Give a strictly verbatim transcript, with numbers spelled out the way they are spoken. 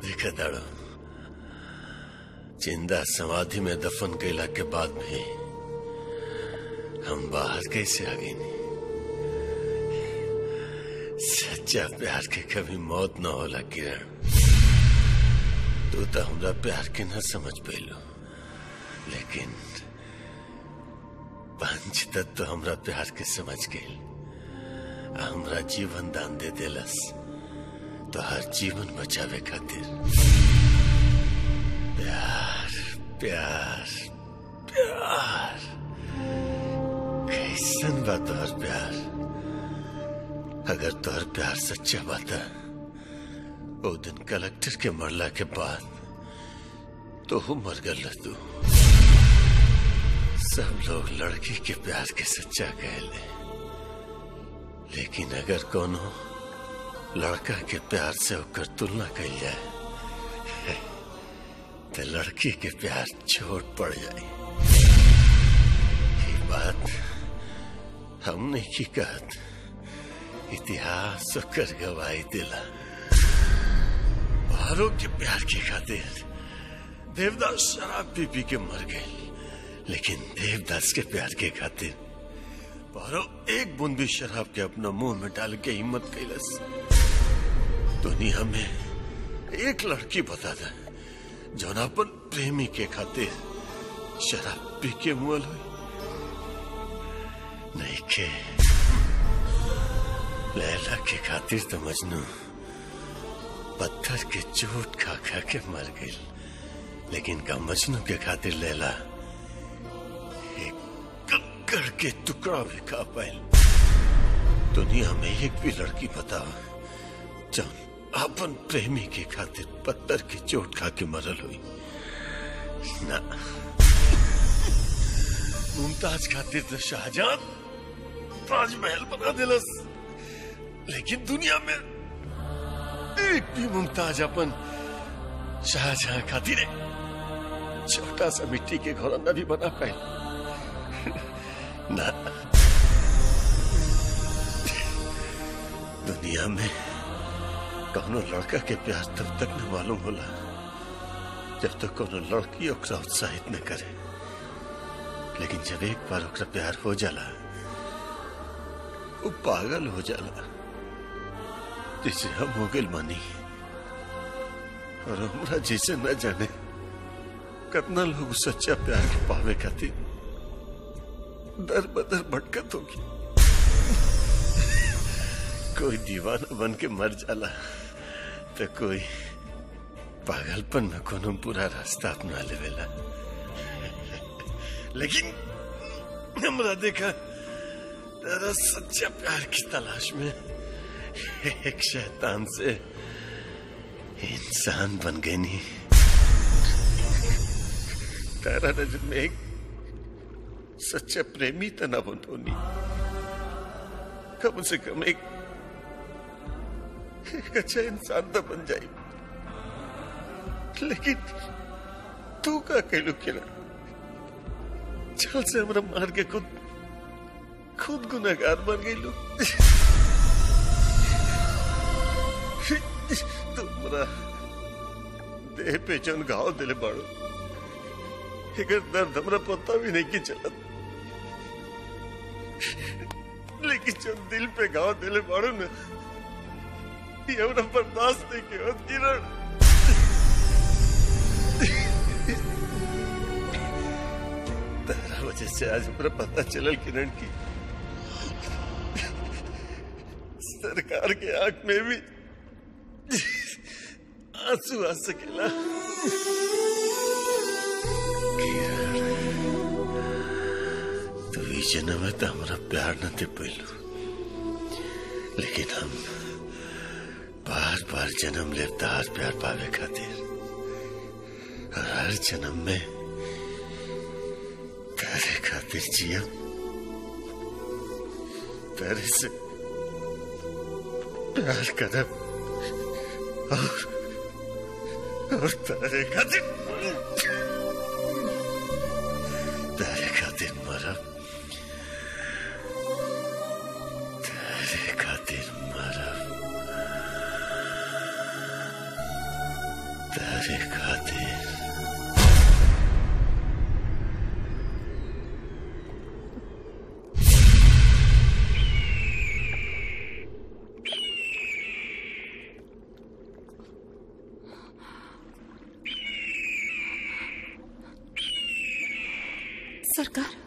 देखा दाड़ो, जिंदा समाधि में दफन कैला के बाद भी हम बाहर कैसे आ गए नहीं। सच्चा प्यार के कभी मौत न होला किरण। तू तो हमरा प्यार के न समझ पैलो, लेकिन पंच तत्व हमरा प्यार के समझ गए। हमरा जीवन दान दे देलस तो हर जीवन बचावे खातिर। प्यार प्यार प्यार कैसन बा तोहर प्यार। अगर तोहर प्यार सच्चा बात है, वो दिन कलेक्टर के मरला के बाद तो हूँ मर गल तू। सब लोग लड़की के प्यार के सच्चा कहले, लेकिन अगर कोनो लड़का के प्यार से होकर तुलना कल जाए तो लड़की के प्यार छोट पड़ जाए। ये बात हमने की कहत, इतिहास कर गवाही दिला। बाहरों के प्यार की खातिर देवदास शराब पी पी के मर गए, लेकिन देवदास के प्यार के खातिर बाहरों एक बूंद भी शराब के अपना मुंह में डाल के हिम्मत कैलस। दुनिया में एक लड़की बता दे जो अपन प्रेमी के खातिर शराब पी के मुअल हुई नहीं के। लैला के खातिर तो मजनू पत्थर के चोट खा खा के मर गई, लेकिन का मजनू के खातिर लैला एक कंकड़ के टुकड़ा भी खा पाए। दुनिया में एक भी लड़की बताओ जो अपन प्रेमी के खातिर पत्थर की चोट खा के मरल हुई ना। मुमताज खातिर तो शाहजहां ताजमहल बना दिलस, लेकिन दुनिया में एक भी मुमताज अपन शाहजहां खातिर छोटा सा मिट्टी के घर न भी बना पाए ना। दुनिया में कोनो लड़का के प्यार तब तक न मालूम होला जब तक कोनो लड़की ओकरा उत्साहित न करे, लेकिन जब एक बार ओकरा प्यार हो जाला वो पागल हो जाला। जैसे हम हो गए मानी, और हमरा जैसे न जाने कितना लोग सच्चा प्यार के पावे खातिर दर बदर भटकत होगी। कोई दीवाना बन के मर जाला तो कोई पागलपन में कोनो पूरा रास्ता अपना लेवेला। लेकिन हमरा देखा तेरा सच्चा प्यार की तलाश में एक शैतान से इंसान बन गए नहीं। तेरा नजर में एक सच्चा प्रेमी तना बनो नहीं, कम से कम एक एक अच्छा इंसान तो बन जाए। लेकिन तू का कहलू किरा चल से हमरा मार के खुद खुद गुनाहगार बन गई लू। तुमरा देह पे जन घाव दिले बाड़ो, एकर दर्द हमरा पता भी नहीं कि चलत, लेकिन जब दिल पे घाव दिले बाड़ो न ये हमरा बर्दाश्त नहीं के होत किरण। तेरा वजह से आज हमरा पता चलल किरण की सरकार के आंख में भी आंसू आ सकेला। तो ये जन्म में तो हमारा प्यार न थे पहलू, लेकिन हम बार बार जन्म लेता हर प्यार पावे खातिर, और हर जन्म में तेरे खातिर जिया, तेरे से प्यार करब और और तेरे खातिर तेरे खातिर मरब, तेरे खातिर मरब। तारे खातिर सरकार